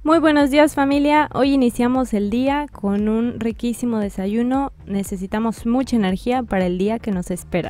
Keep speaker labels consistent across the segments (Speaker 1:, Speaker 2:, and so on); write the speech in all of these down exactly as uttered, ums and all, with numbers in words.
Speaker 1: Muy buenos días familia, hoy iniciamos el día con un riquísimo desayuno, necesitamos mucha energía para el día que nos espera.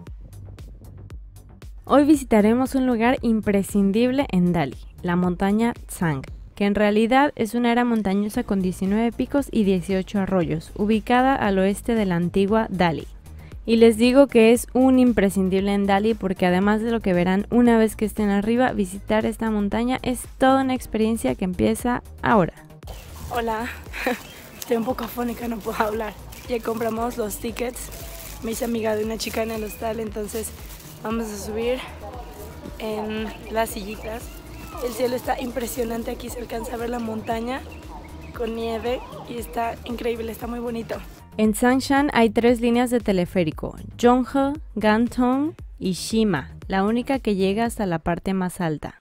Speaker 1: Hoy visitaremos un lugar imprescindible en Dali, la montaña Tsang, que en realidad es una era montañosa con diecinueve picos y dieciocho arroyos, ubicada al oeste de la antigua Dali. Y les digo que es un imprescindible en Dali porque además de lo que verán una vez que estén arriba, visitar esta montaña es toda una experiencia que empieza ahora.
Speaker 2: Hola, estoy un poco afónica, no puedo hablar. Ya compramos los tickets, me hice amiga de una chica en el hostal, entonces vamos a subir en las sillitas. El cielo está impresionante, aquí se alcanza a ver la montaña con nieve y está increíble, está muy bonito.
Speaker 1: En Tsangshan hay tres líneas de teleférico, Zhonghe, Gantong y Shima, la única que llega hasta la parte más alta.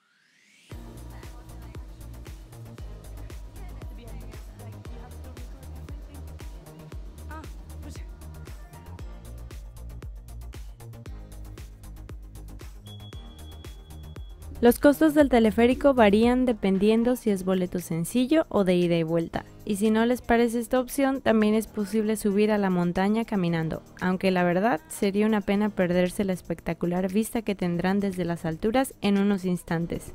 Speaker 1: Los costos del teleférico varían dependiendo si es boleto sencillo o de ida y vuelta, y si no les parece esta opción, también es posible subir a la montaña caminando, aunque la verdad sería una pena perderse la espectacular vista que tendrán desde las alturas en unos instantes.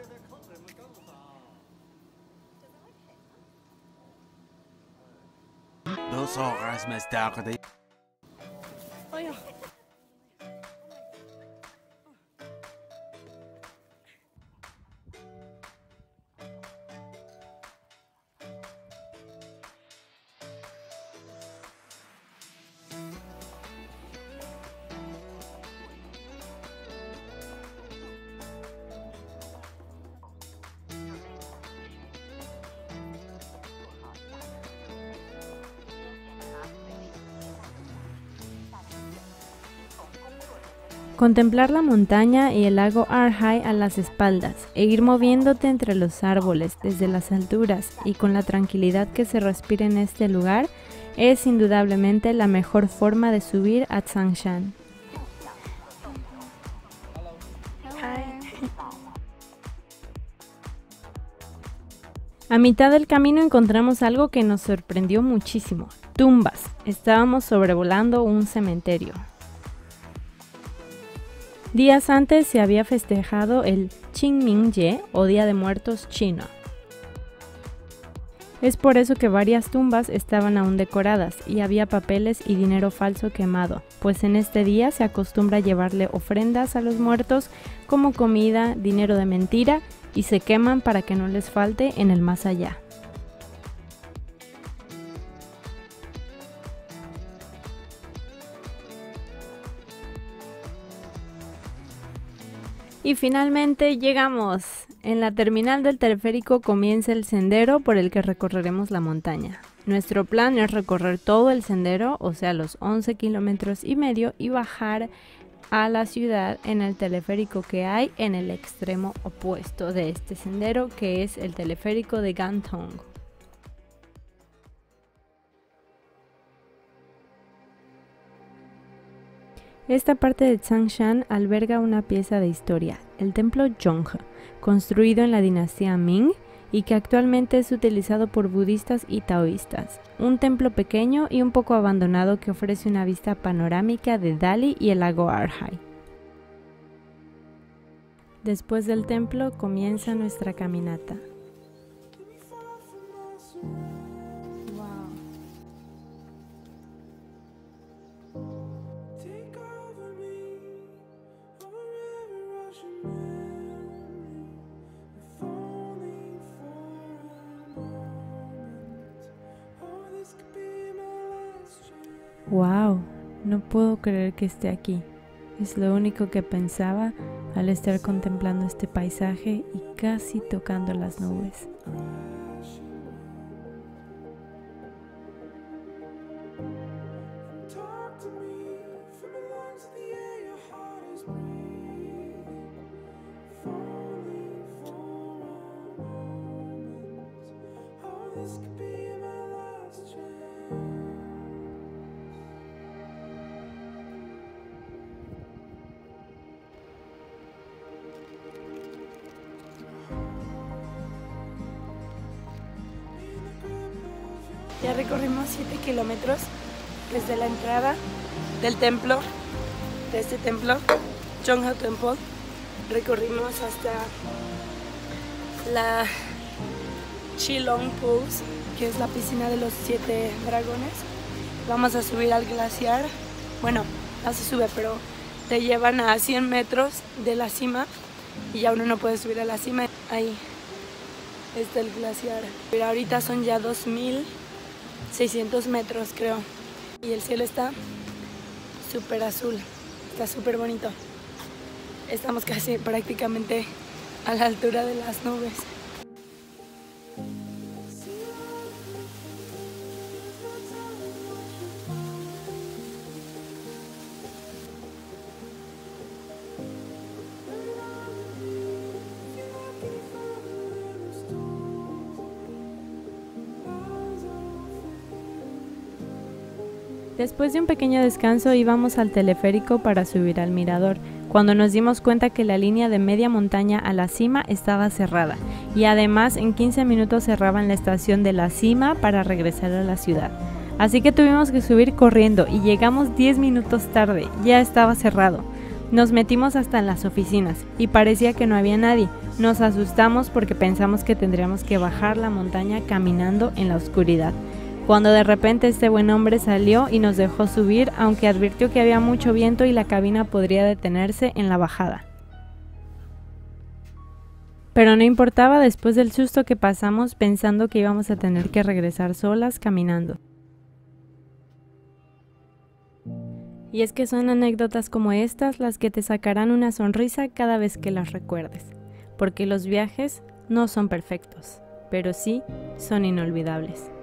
Speaker 1: Contemplar la montaña y el lago Arhai a las espaldas e ir moviéndote entre los árboles desde las alturas y con la tranquilidad que se respira en este lugar es indudablemente la mejor forma de subir a Tsangshan. A mitad del camino encontramos algo que nos sorprendió muchísimo, tumbas. Estábamos sobrevolando un cementerio. Días antes se había festejado el Qingming-ye o Día de Muertos chino. Es por eso que varias tumbas estaban aún decoradas y había papeles y dinero falso quemado, pues en este día se acostumbra llevarle ofrendas a los muertos como comida, dinero de mentira y se queman para que no les falte en el más allá. Y finalmente llegamos. En la terminal del teleférico comienza el sendero por el que recorreremos la montaña. Nuestro plan es recorrer todo el sendero, o sea los once kilómetros y medio, y bajar a la ciudad en el teleférico que hay en el extremo opuesto de este sendero, que es el teleférico de Gantong. Esta parte de Tsangshan alberga una pieza de historia, el templo Zhonghe, construido en la dinastía Ming y que actualmente es utilizado por budistas y taoístas. Un templo pequeño y un poco abandonado que ofrece una vista panorámica de Dali y el lago Arhai. Después del templo comienza nuestra caminata. Wow, no puedo creer que esté aquí. Es lo único que pensaba al estar contemplando este paisaje y casi tocando las nubes.
Speaker 2: Ya recorrimos siete kilómetros desde la entrada del templo, de este templo, Chonghua Temple. Recorrimos hasta la Chilong Pools, que es la piscina de los siete dragones. Vamos a subir al glaciar. Bueno, no se sube, pero te llevan a cien metros de la cima y ya uno no puede subir a la cima. Ahí está el glaciar. Pero ahorita son ya dos mil seiscientos metros, creo. Y el cielo está súper azul, está súper bonito. Estamos casi prácticamente a la altura de las nubes.
Speaker 1: Después de un pequeño descanso íbamos al teleférico para subir al mirador, cuando nos dimos cuenta que la línea de media montaña a la cima estaba cerrada, y además en quince minutos cerraban la estación de la cima para regresar a la ciudad. Así que tuvimos que subir corriendo y llegamos diez minutos tarde, ya estaba cerrado. Nos metimos hasta en las oficinas y parecía que no había nadie. Nos asustamos porque pensamos que tendríamos que bajar la montaña caminando en la oscuridad, cuando de repente este buen hombre salió y nos dejó subir, aunque advirtió que había mucho viento y la cabina podría detenerse en la bajada. Pero no importaba después del susto que pasamos pensando que íbamos a tener que regresar solas caminando. Y es que son anécdotas como estas las que te sacarán una sonrisa cada vez que las recuerdes, porque los viajes no son perfectos, pero sí son inolvidables.